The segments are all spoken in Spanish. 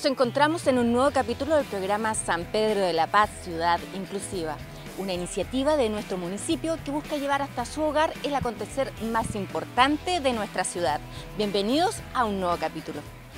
Nos encontramos en un nuevo capítulo del programa San Pedro de la Paz, Ciudad Inclusiva, una iniciativa de nuestro municipio que busca llevar hasta su hogar el acontecer más importante de nuestra ciudad. Bienvenidos a un nuevo capítulo.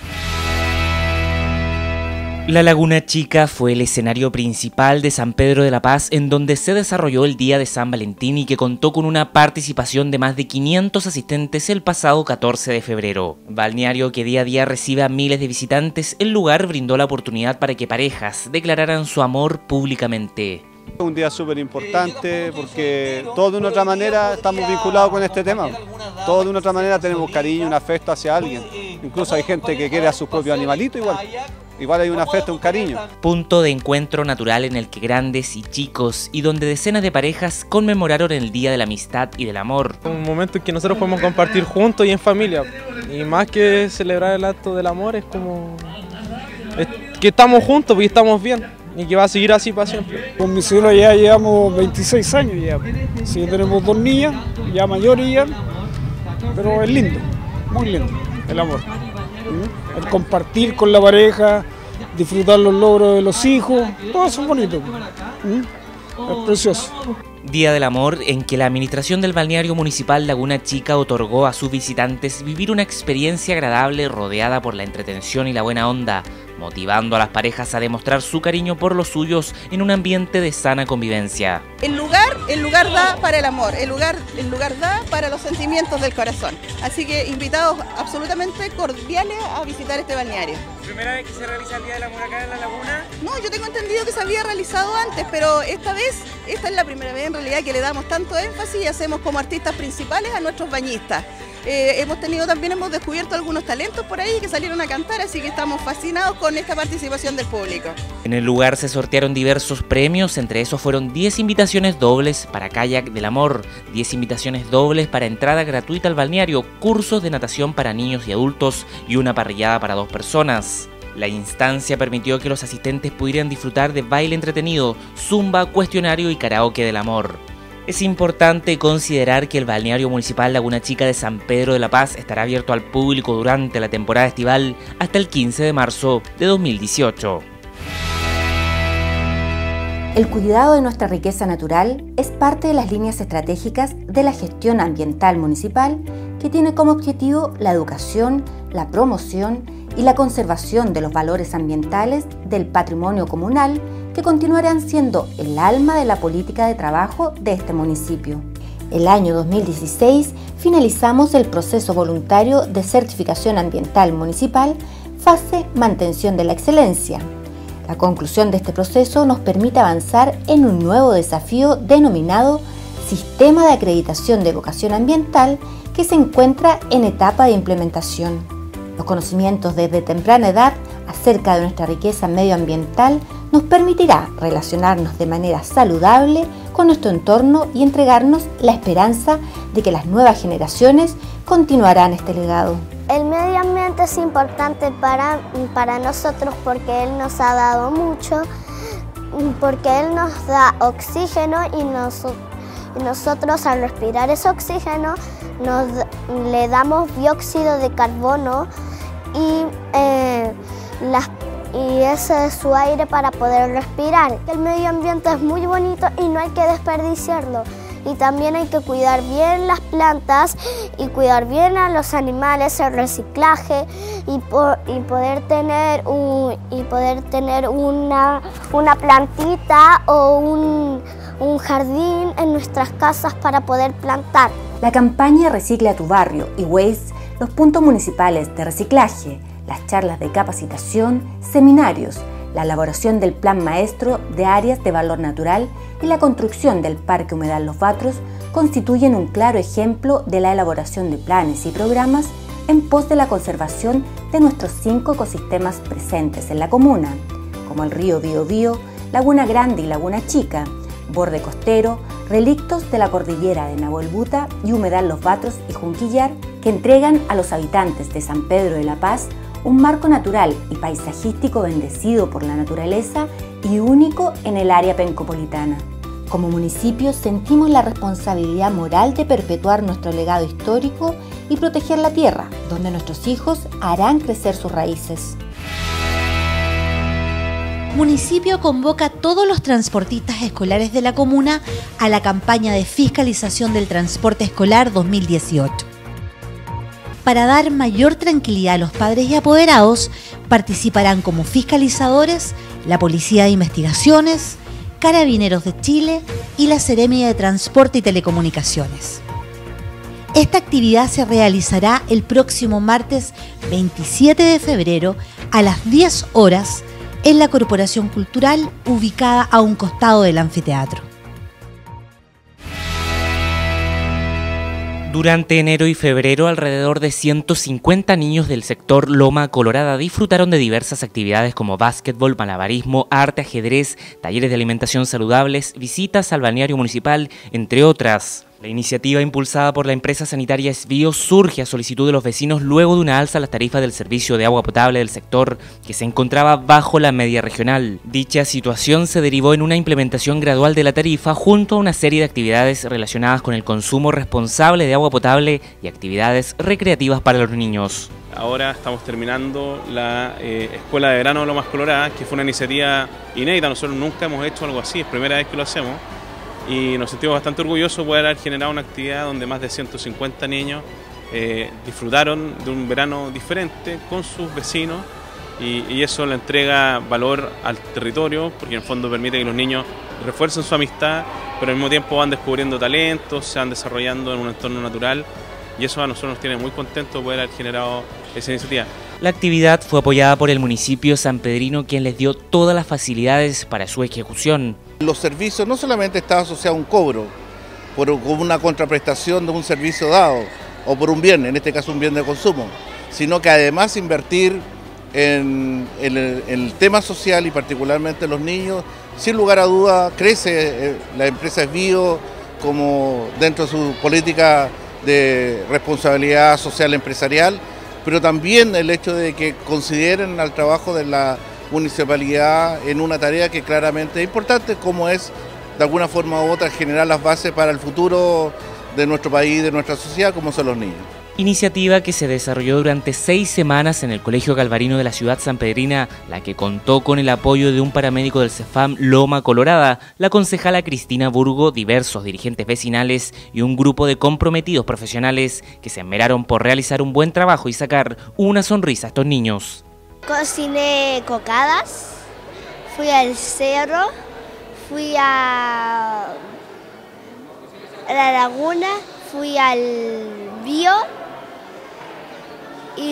La Laguna Chica fue el escenario principal de San Pedro de la Paz, en donde se desarrolló el Día de San Valentín y que contó con una participación de más de 500 asistentes el pasado 14 de febrero. Balneario que día a día recibe a miles de visitantes, el lugar brindó la oportunidad para que parejas declararan su amor públicamente. Un día súper importante porque todos de una otra manera estamos vinculados con este tema. Todos de una otra manera tenemos cariño, un afecto hacia alguien. Incluso hay gente que quiere a su propio animalito igual. Igual hay un afecto, un cariño. Punto de encuentro natural en el que grandes y chicos y donde decenas de parejas conmemoraron el Día de la Amistad y del Amor. Un momento en que nosotros podemos compartir juntos y en familia. Y más que celebrar el acto del amor, es como que estamos juntos y estamos bien. Y que va a seguir así para siempre. Con mi señora ya llevamos 26 años ya. Sí, tenemos 2 niñas, ya mayores ya. Pero es lindo, muy lindo, el amor. El compartir con la pareja, disfrutar los logros de los hijos, todo eso es bonito. Es precioso. Día del Amor en que la administración del balneario municipal Laguna Chica otorgó a sus visitantes vivir una experiencia agradable rodeada por la entretención y la buena onda, motivando a las parejas a demostrar su cariño por los suyos en un ambiente de sana convivencia. El lugar da para el amor, el lugar da para los sentimientos del corazón. Así que invitados absolutamente cordiales a visitar este balneario. ¿Primera vez que se realiza el Día del Amor acá en la laguna? No, yo tengo entendido que se había realizado antes, pero esta es la primera vez en realidad que le damos tanto énfasis y hacemos como artistas principales a nuestros bañistas. Hemos descubierto algunos talentos por ahí que salieron a cantar, así que estamos fascinados con esta participación del público. En el lugar se sortearon diversos premios, entre esos fueron 10 invitaciones dobles para Kayak del Amor, 10 invitaciones dobles para entrada gratuita al balneario, cursos de natación para niños y adultos y una parrillada para 2 personas. La instancia permitió que los asistentes pudieran disfrutar de baile entretenido, zumba, cuestionario y karaoke del amor. Es importante considerar que el balneario municipal Laguna Chica de San Pedro de la Paz estará abierto al público durante la temporada estival hasta el 15 de marzo de 2018. El cuidado de nuestra riqueza natural es parte de las líneas estratégicas de la gestión ambiental municipal que tiene como objetivo la educación, la promoción y la conservación de los valores ambientales del patrimonio comunal que continuarán siendo el alma de la política de trabajo de este municipio. El año 2016 finalizamos el proceso voluntario de certificación ambiental municipal, fase mantención de la excelencia. La conclusión de este proceso nos permite avanzar en un nuevo desafío denominado Sistema de Acreditación de Vocación Ambiental que se encuentra en etapa de implementación. Los conocimientos desde temprana edad acerca de nuestra riqueza medioambiental nos permitirá relacionarnos de manera saludable con nuestro entorno y entregarnos la esperanza de que las nuevas generaciones continuarán este legado. El medio ambiente es importante para nosotros porque él nos ha dado mucho, porque él nos da oxígeno y nosotros al respirar ese oxígeno le damos dióxido de carbono y ese es su aire para poder respirar. El medio ambiente es muy bonito y no hay que desperdiciarlo. Y también hay que cuidar bien las plantas y cuidar bien a los animales, el reciclaje y poder tener una plantita o un jardín en nuestras casas para poder plantar. La campaña Recicla tu Barrio y Waze, los puntos municipales de reciclaje, las charlas de capacitación, seminarios, la elaboración del plan maestro de áreas de valor natural y la construcción del Parque Humedal Los Batros constituyen un claro ejemplo de la elaboración de planes y programas en pos de la conservación de nuestros 5 ecosistemas presentes en la comuna, como el río Biobío, Laguna Grande y Laguna Chica, borde costero, relictos de la cordillera de Nahuelbuta y Humedal Los Batros y Junquillar, que entregan a los habitantes de San Pedro de la Paz un marco natural y paisajístico bendecido por la naturaleza y único en el área pencopolitana. Como municipio sentimos la responsabilidad moral de perpetuar nuestro legado histórico y proteger la tierra, donde nuestros hijos harán crecer sus raíces. Municipio convoca a todos los transportistas escolares de la comuna a la campaña de fiscalización del transporte escolar 2018. Para dar mayor tranquilidad a los padres y apoderados, participarán como fiscalizadores la Policía de Investigaciones, Carabineros de Chile y la Seremia de Transporte y Telecomunicaciones. Esta actividad se realizará el próximo martes 27 de febrero a las 10 horas en la Corporación Cultural ubicada a un costado del anfiteatro. Durante enero y febrero, alrededor de 150 niños del sector Loma Colorada disfrutaron de diversas actividades como básquetbol, malabarismo, arte, ajedrez, talleres de alimentación saludables, visitas al balneario municipal, entre otras. La iniciativa impulsada por la empresa sanitaria Esbio surge a solicitud de los vecinos luego de una alza a las tarifas del servicio de agua potable del sector que se encontraba bajo la media regional. Dicha situación se derivó en una implementación gradual de la tarifa junto a una serie de actividades relacionadas con el consumo responsable de agua potable y actividades recreativas para los niños. Ahora estamos terminando la Escuela de Verano de Lomas Coloradas, que fue una iniciativa inédita. Nosotros nunca hemos hecho algo así, es primera vez que lo hacemos. Y nos sentimos bastante orgullosos de poder haber generado una actividad donde más de 150 niños disfrutaron de un verano diferente con sus vecinos y eso le entrega valor al territorio porque en el fondo permite que los niños refuercen su amistad, pero al mismo tiempo van descubriendo talentos, se van desarrollando en un entorno natural y eso a nosotros nos tiene muy contentos de poder haber generado esa iniciativa. La actividad fue apoyada por el municipio sanpedrino, quien les dio todas las facilidades para su ejecución. Los servicios no solamente está asociado a un cobro, por una contraprestación de un servicio dado, o por un bien, en este caso un bien de consumo, sino que además invertir en el tema social y particularmente los niños, sin lugar a duda crece la empresa Esbio como dentro de su política de responsabilidad social empresarial, pero también el hecho de que consideren al trabajo de la municipalidad en una tarea que claramente es importante, como es de alguna forma u otra generar las bases para el futuro de nuestro país, de nuestra sociedad, como son los niños. Iniciativa que se desarrolló durante 6 semanas en el Colegio Galvarino de la ciudad sanpedrina, la que contó con el apoyo de un paramédico del CEFAM Loma Colorada, la concejala Cristina Burgo, diversos dirigentes vecinales y un grupo de comprometidos profesionales que se esmeraron por realizar un buen trabajo y sacar una sonrisa a estos niños. Cociné cocadas, fui al cerro, fui a la laguna, fui al bio y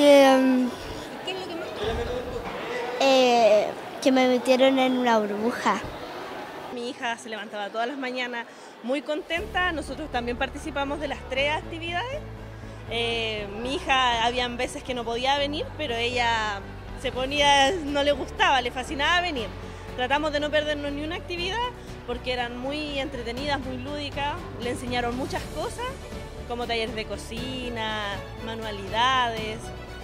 que me metieron en una burbuja. Mi hija se levantaba todas las mañanas muy contenta, nosotros también participamos de las 3 actividades. Mi hija habían veces que no podía venir, pero ella se ponía, no le gustaba, le fascinaba venir. Tratamos de no perdernos ni una actividad porque eran muy entretenidas, muy lúdicas, le enseñaron muchas cosas como talleres de cocina, manualidades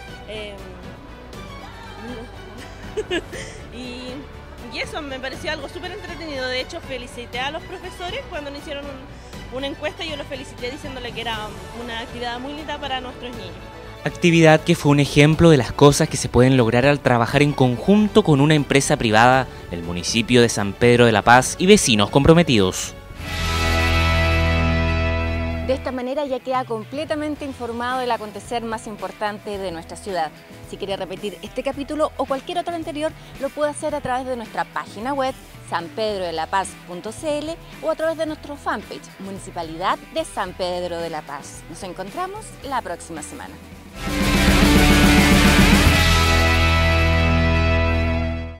y eso me pareció algo súper entretenido. De hecho felicité a los profesores cuando nos hicieron una encuesta y yo los felicité diciéndole que era una actividad muy linda para nuestros niños. Actividad que fue un ejemplo de las cosas que se pueden lograr al trabajar en conjunto con una empresa privada, el municipio de San Pedro de la Paz y vecinos comprometidos. De esta manera ya queda completamente informado del acontecer más importante de nuestra ciudad. Si quiere repetir este capítulo o cualquier otro anterior, lo puede hacer a través de nuestra página web sanpedrodelapaz.cl o a través de nuestro fanpage Municipalidad de San Pedro de la Paz. Nos encontramos la próxima semana.